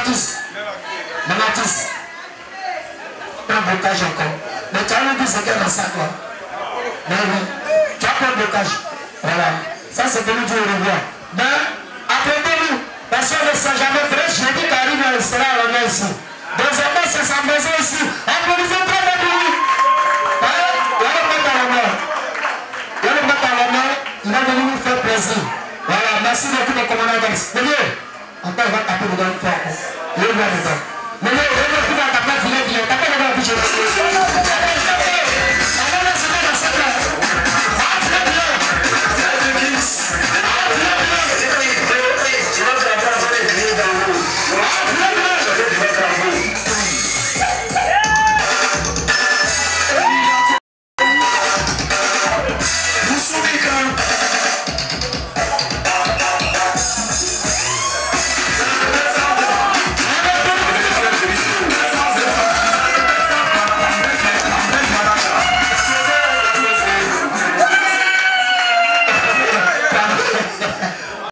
Manatis. Un blocage encore. Mais tu as dit c'est quel dans ça toi? Mais oui. Tu as pas de blocage. Voilà. Ça c'est venu du revoir. Mais attendez-nous. Parce que le Saint-Jamais vrai, je dis qu'arrive à sera à la main ici. Deuxièmement, c'est sa maison ici. Applaudissez très bien pour lui. Il va le mettre à la main. Il va le mettre à la main. Il va venir nous faire plaisir. Voilà. Merci beaucoup de commandant Games. Venez. Encore, il va taper dedans une fois encore. Il va dedans. Mais il va taper dedans. Tapez dedans.